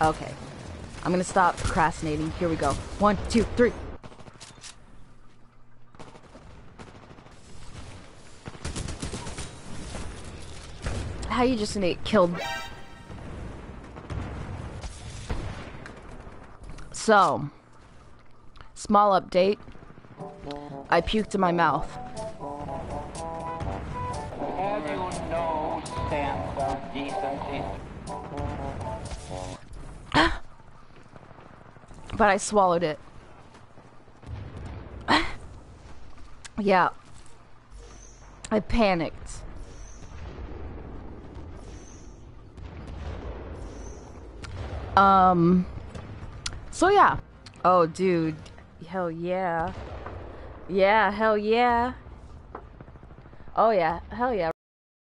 Okay. I'm gonna stop procrastinating. Here we go. 1, 2, 3. How you just gonna get killed? So, small update. I puked in my mouth. Have you no sense of decency? But I swallowed it. Yeah. I panicked. So yeah. Oh, dude. Hell yeah. Yeah, hell yeah. Oh yeah, hell yeah.